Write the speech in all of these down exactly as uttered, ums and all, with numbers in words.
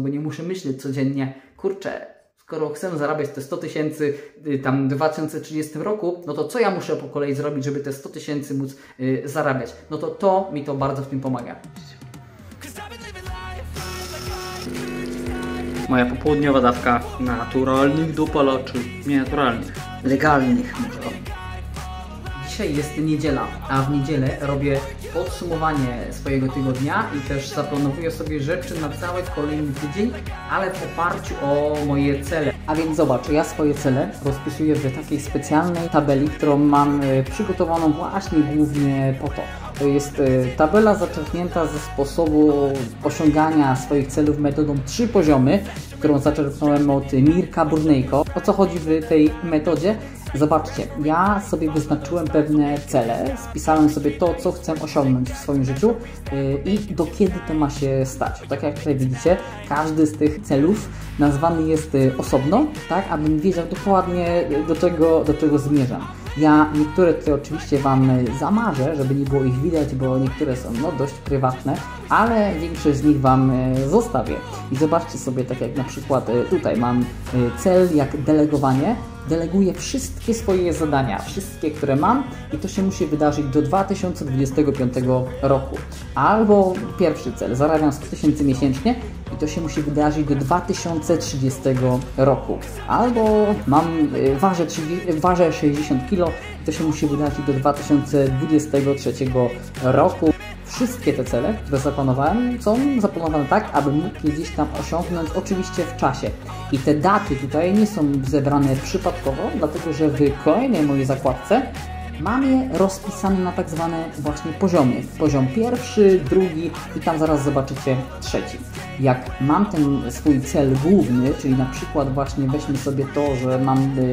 bo nie muszę myśleć codziennie, kurczę, skoro chcę zarabiać te sto tysięcy tam w dwa tysiące trzydziestym roku, no to co ja muszę po kolei zrobić, żeby te sto tysięcy móc y, zarabiać? No to to mi to bardzo w tym pomaga. Moja popołudniowa dawka naturalnych dopalaczy, nie naturalnych, legalnych może. Dzisiaj jest niedziela, a w niedzielę robię podsumowanie swojego tygodnia i też zaplanowuję sobie rzeczy na cały kolejny tydzień, ale w oparciu o moje cele. A więc zobacz, ja swoje cele rozpisuję w takiej specjalnej tabeli, którą mam przygotowaną właśnie głównie po to. To jest tabela zaczerpnięta ze sposobu osiągania swoich celów metodą trzy poziomy, którą zaczerpnąłem od Mirka Burnejko. O co chodzi w tej metodzie? Zobaczcie, ja sobie wyznaczyłem pewne cele, spisałem sobie to, co chcę osiągnąć w swoim życiu i do kiedy to ma się stać. Tak jak tutaj widzicie, każdy z tych celów nazwany jest osobno, tak, abym wiedział dokładnie, do czego, do czego zmierzam. Ja niektóre tutaj oczywiście Wam zamarzę, żeby nie było ich widać, bo niektóre są no, dość prywatne, ale większość z nich Wam zostawię. I zobaczcie sobie, tak jak na przykład tutaj mam cel jak delegowanie. Deleguję wszystkie swoje zadania, wszystkie, które mam i to się musi wydarzyć do dwa tysiące dwudziestego piątego roku. Albo pierwszy cel, zarabiam sto tysięcy miesięcznie i to się musi wydarzyć do dwa tysiące trzydziestego roku. Albo mam, ważę, ważę sześćdziesiąt kilo i to się musi wydarzyć do dwa tysiące dwudziestego trzeciego roku. Wszystkie te cele, które zaplanowałem, są zaplanowane tak, aby mógł je gdzieś tam osiągnąć, oczywiście w czasie. I te daty tutaj nie są zebrane przypadkowo, dlatego że w kolejnej mojej zakładce mam je rozpisane na tak zwane właśnie poziomy. Poziom pierwszy, drugi i tam zaraz zobaczycie trzeci. Jak mam ten swój cel główny, czyli na przykład właśnie weźmy sobie to, że mam yy,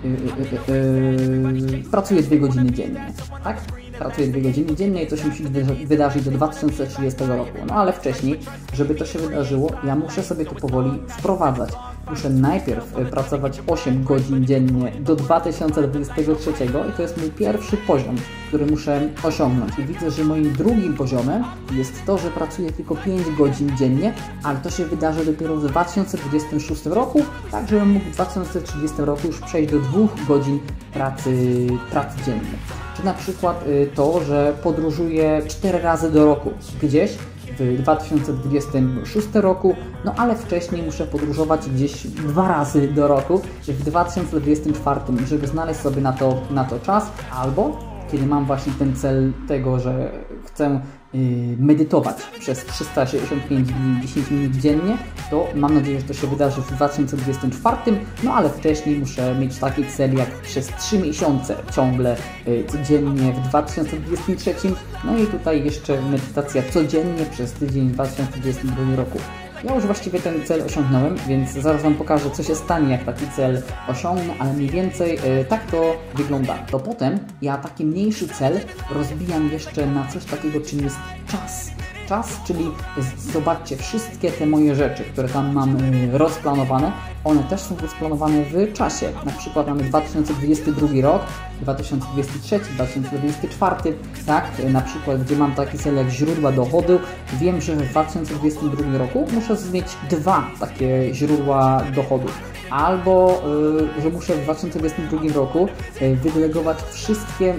yy, yy, yy, pracuję dwie godziny dziennie, tak? Pracuję dwie godziny dziennie i to się musi wydarzyć do dwa tysiące trzydziestego roku. No ale wcześniej, żeby to się wydarzyło, ja muszę sobie to powoli wprowadzać. Muszę najpierw pracować osiem godzin dziennie do dwa tysiące dwudziestego trzeciego i to jest mój pierwszy poziom, który muszę osiągnąć. I widzę, że moim drugim poziomem jest to, że pracuję tylko pięć godzin dziennie, ale to się wydarzy dopiero w dwa tysiące dwudziestym szóstym roku, tak żebym mógł w dwa tysiące trzydziestym roku już przejść do dwóch godzin pracy, pracy dziennie. Czy na przykład to, że podróżuję cztery razy do roku gdzieś w dwa tysiące dwudziestym szóstym roku, no ale wcześniej muszę podróżować gdzieś dwa razy do roku w dwa tysiące dwudziestym czwartym, żeby znaleźć sobie na to, na to czas, albo kiedy mam właśnie ten cel tego, że chcę yy, medytować przez trzysta sześćdziesiąt pięć dni, dziesięć minut dziennie, to mam nadzieję, że to się wydarzy w dwa tysiące dwudziestym czwartym, no ale wcześniej muszę mieć taki cel jak przez trzy miesiące ciągle yy, codziennie w dwa tysiące dwudziestym trzecim, no i tutaj jeszcze medytacja codziennie przez tydzień w dwa tysiące dwudziestym drugim roku. Ja już właściwie ten cel osiągnąłem, więc zaraz Wam pokażę, co się stanie, jak taki cel osiągnę, ale mniej więcej yy, tak to wygląda. To potem ja taki mniejszy cel rozbijam jeszcze na coś takiego, czym jest czas. Czas, czyli zobaczcie, wszystkie te moje rzeczy, które tam mam yy, rozplanowane, one też są rozplanowane w czasie. Na przykład mamy dwa tysiące dwudziesty drugi rok, dwa tysiące dwudziesty trzeci, dwa tysiące dwudziesty czwarty, tak? Na przykład, gdzie mam taki cel jak źródła dochodu, wiem, że w dwa tysiące dwudziestym drugim roku muszę mieć dwa takie źródła dochodów. Albo, y, że muszę w dwa tysiące dwudziestym drugim roku y, wydelegować wszystkie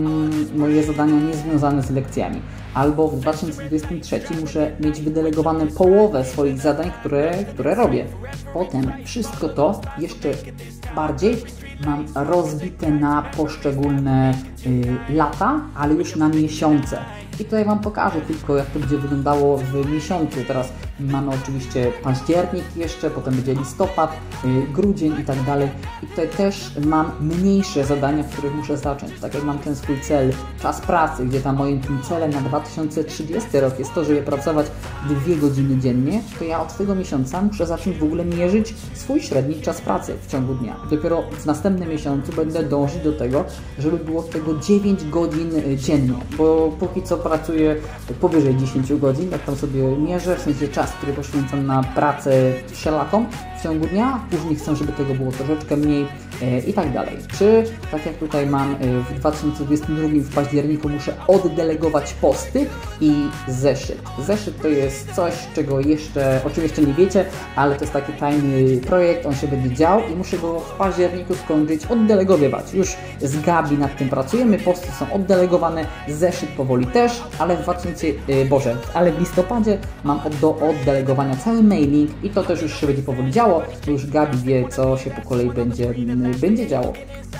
y, moje zadania niezwiązane z lekcjami. Albo w dwa tysiące dwudziestym trzecim muszę mieć wydelegowane połowę swoich zadań, które, które robię. Potem wszystko to jeszcze bardziej mam rozbite na poszczególne y, lata, ale już na miesiące. I tutaj Wam pokażę tylko, jak to będzie wyglądało w miesiącu. Teraz mamy oczywiście październik jeszcze, potem będzie listopad, y, grudzień i tak dalej. I tutaj też mam mniejsze zadania, w których muszę zacząć. Tak jak mam ten swój cel, czas pracy, gdzie tam moim tym celem na dwa tysiące trzydziesty rok jest to, żeby pracować dwie godziny dziennie, to ja od tego miesiąca muszę zacząć w ogóle mierzyć swój średni czas pracy w ciągu dnia. Dopiero w następnym miesiącu będę dążyć do tego, żeby było tego dziewięć godzin dziennie, bo póki co pracuję powyżej dziesięć godzin, jak tam sobie mierzę, w sensie czas, który poświęcam na pracę wszelaką w ciągu dnia. Później chcę, żeby tego było troszeczkę mniej, i tak dalej. Czy, tak jak tutaj mam w dwa tysiące dwudziestym drugim w październiku muszę oddelegować posty i zeszyt. Zeszyt to jest coś, czego jeszcze, oczywiście nie wiecie, ale to jest taki tajny projekt, on się będzie dział i muszę go w październiku skończyć, oddelegowywać. Już z Gabi nad tym pracujemy, posty są oddelegowane, zeszyt powoli też, ale w dwa tysiące, yy, Boże, ale w listopadzie mam do oddelegowania cały mailing i to też już się będzie powoli działo, bo już Gabi wie, co się po kolei będzie, będzie działo.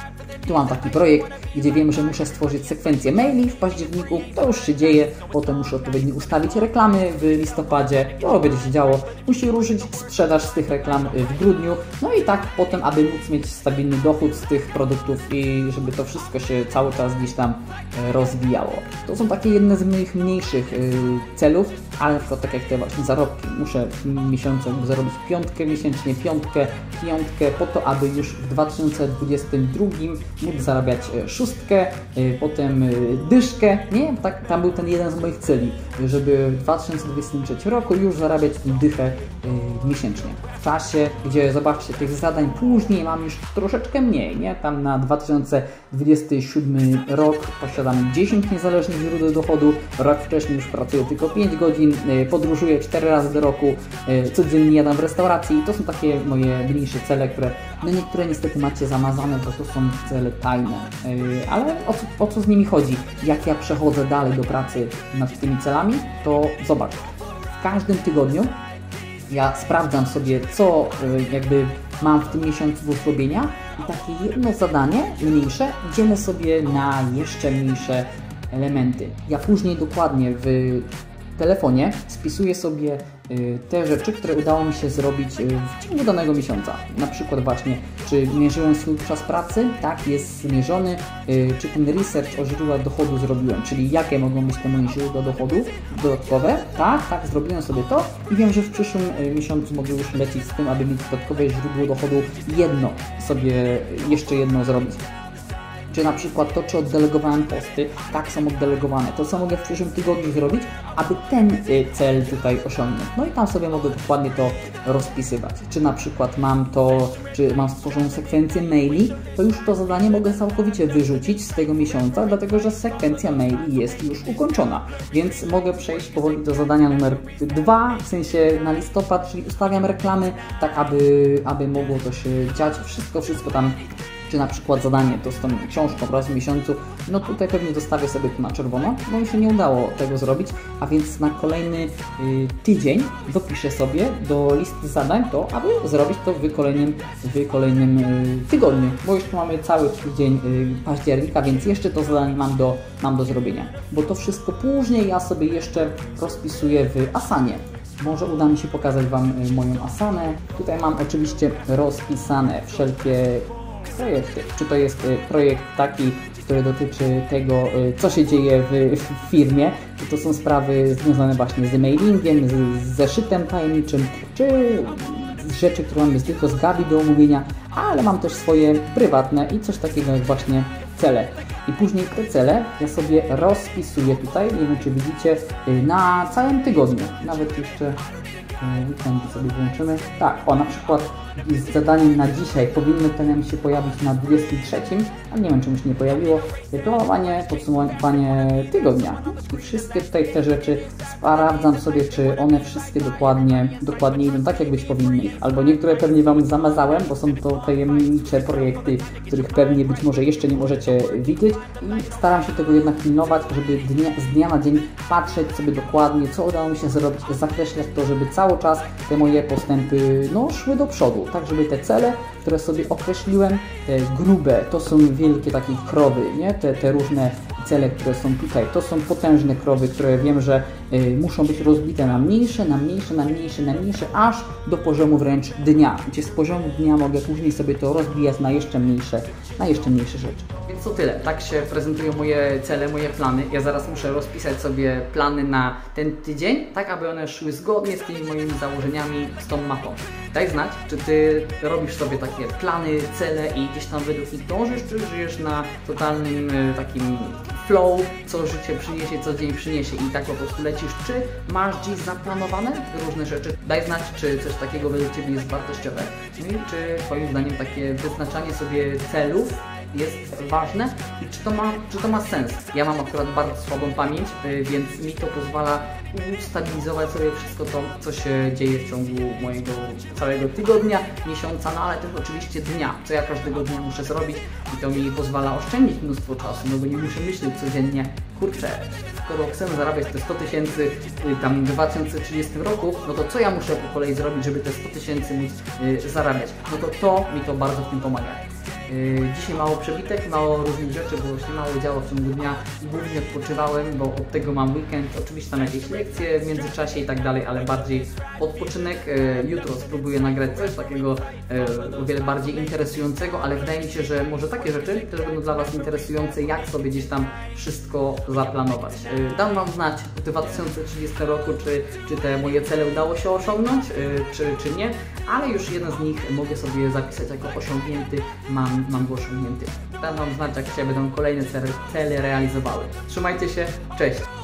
Tu mam taki projekt, gdzie wiem, że muszę stworzyć sekwencję maili w październiku, to już się dzieje, potem muszę odpowiednio ustawić reklamy w listopadzie, to będzie się działo, musi ruszyć sprzedaż z tych reklam w grudniu, no i tak potem, aby móc mieć stabilny dochód z tych produktów i żeby to wszystko się cały czas gdzieś tam rozwijało. To są takie jedne z moich mniejszych celów, ale na przykład tak jak te właśnie zarobki, muszę w miesiącu zarobić piątkę miesięcznie, piątkę, piątkę po to, aby już w dwa tysiące dwudziestym drugim móc zarabiać szóstkę, potem dyszkę, nie? Tak, tam był ten jeden z moich celi, żeby w dwa tysiące dwudziestym trzecim roku już zarabiać dychę miesięcznie. W czasie, gdzie zobaczcie, tych zadań później mam już troszeczkę mniej, nie? Tam na dwa tysiące dwudziesty siódmy rok posiadam dziesięć niezależnych źródeł dochodu, rok wcześniej już pracuję tylko pięć godzin, podróżuję cztery razy do roku, codziennie jadam w restauracji. To są takie moje mniejsze cele, które no niektóre niestety macie zamazane, bo to są cele tajne. Ale o co, o co z nimi chodzi? Jak ja przechodzę dalej do pracy nad tymi celami, to zobacz, w każdym tygodniu ja sprawdzam sobie, co jakby mam w tym miesiącu do zrobienia i takie jedno zadanie mniejsze dzielę sobie na jeszcze mniejsze elementy. Ja później dokładnie w telefonie spisuję sobie te rzeczy, które udało mi się zrobić w ciągu danego miesiąca. Na przykład właśnie, czy mierzyłem swój czas pracy? Tak, jest zmierzony. Czy ten research o źródłach dochodu zrobiłem? Czyli jakie mogą być te moje źródła dochodu dodatkowe? Tak, tak, zrobiłem sobie to i wiem, że w przyszłym miesiącu mogę już lecieć z tym, aby mieć dodatkowe źródło dochodu. Jedno sobie, jeszcze jedno zrobić. Czy na przykład to, czy oddelegowałem posty, tak są oddelegowane. To, co mogę w przyszłym tygodniu zrobić, aby ten cel tutaj osiągnąć. No i tam sobie mogę dokładnie to rozpisywać. Czy na przykład mam to, czy mam stworzoną sekwencję maili, to już to zadanie mogę całkowicie wyrzucić z tego miesiąca, dlatego że sekwencja maili jest już ukończona. Więc mogę przejść powoli do zadania numer dwa, w sensie na listopad, czyli ustawiam reklamy, tak aby, aby mogło to się dziać. Wszystko, wszystko tam. Czy na przykład zadanie to z tą książką raz w miesiącu, no tutaj pewnie zostawię sobie to na czerwono, bo mi się nie udało tego zrobić, a więc na kolejny y, tydzień dopiszę sobie do listy zadań to, aby zrobić to w kolejnym, w kolejnym y, tygodniu, bo już tu mamy cały tydzień y, października, więc jeszcze to zadanie mam do, mam do zrobienia, bo to wszystko później ja sobie jeszcze rozpisuję w Asanie. Może uda mi się pokazać Wam y, moją Asanę. Tutaj mam oczywiście rozpisane wszelkie projekty. Czy to jest projekt taki, który dotyczy tego, co się dzieje w, w firmie, czy to są sprawy związane właśnie z mailingiem, z, z zeszytem tajemniczym, czy rzeczy, które mamy tylko z Gabi do omówienia, ale mam też swoje prywatne i coś takiego jak właśnie cele. I później te cele ja sobie rozpisuję tutaj, nie wiem czy widzicie, na całym tygodniu. Nawet jeszcze weekendy sobie włączymy. Tak, o na przykład z zadaniem na dzisiaj powinno to nam się pojawić na dwudziestym trzecim, a nie wiem czemu się nie pojawiło. Planowanie, podsumowanie tygodnia. I wszystkie tutaj te rzeczy sprawdzam sobie, czy one wszystkie dokładnie, dokładnie idą tak, jak być powinny. Albo niektóre pewnie Wam zamazałem, bo są to tajemnicze projekty, których pewnie być może jeszcze nie możecie widzieć. I staram się tego jednak pilnować, żeby dnia, z dnia na dzień patrzeć sobie dokładnie, co udało mi się zrobić, zakreślać to, żeby cały czas te moje postępy no, szły do przodu. Tak, żeby te cele, które sobie określiłem, te grube, to są wielkie takie krowy, nie? Te, te różne cele, które są tutaj, to są potężne krowy, które wiem, że y, muszą być rozbite na mniejsze, na mniejsze, na mniejsze, na mniejsze, aż do poziomu wręcz dnia, gdzie z poziomu dnia mogę później sobie to rozbijać na jeszcze mniejsze, na jeszcze mniejsze rzeczy. Więc co tyle. Tak się prezentują moje cele, moje plany. Ja zaraz muszę rozpisać sobie plany na ten tydzień, tak aby one szły zgodnie z tymi moimi założeniami, z tą mapą. Daj znać, czy Ty robisz sobie takie plany, cele i gdzieś tam według nich dążysz, czy żyjesz na totalnym y, takim flow, co życie przyniesie, co dzień przyniesie i tak po prostu lecisz. Czy masz dziś zaplanowane różne rzeczy? Daj znać, czy coś takiego według Ciebie jest wartościowe. No i czy Twoim zdaniem takie wyznaczanie sobie celów jest ważne i czy to ma, czy to ma sens. Ja mam akurat bardzo słabą pamięć, yy, więc mi to pozwala ustabilizować sobie wszystko to, co się dzieje w ciągu mojego całego tygodnia, miesiąca, no ale też oczywiście dnia, co ja każdego dnia muszę zrobić i to mi pozwala oszczędzić mnóstwo czasu, no bo nie muszę myśleć codziennie, kurczę, skoro chcę zarabiać te sto tysięcy yy, tam w dwa tysiące trzydziestym roku, no to co ja muszę po kolei zrobić, żeby te sto tysięcy móc yy, zarabiać? No to to mi to bardzo w tym pomaga. Dzisiaj mało przebitek, mało różnych rzeczy, bo się mało działo w ciągu dnia. Głównie odpoczywałem, bo od tego mam weekend. Oczywiście tam jakieś lekcje w międzyczasie i tak dalej, ale bardziej odpoczynek. Jutro spróbuję nagrać coś takiego o wiele bardziej interesującego, ale wydaje mi się, że może takie rzeczy też będą dla Was interesujące, jak sobie gdzieś tam wszystko zaplanować. Dam Wam znać w dwa tysiące trzydziestym roku, czy, czy te moje cele udało się osiągnąć, czy, czy nie, ale już jeden z nich mogę sobie zapisać jako osiągnięty. Mam mam go osiągnięty. Dam Wam znać, jak się będą kolejne cele, cele realizowały. Trzymajcie się, cześć!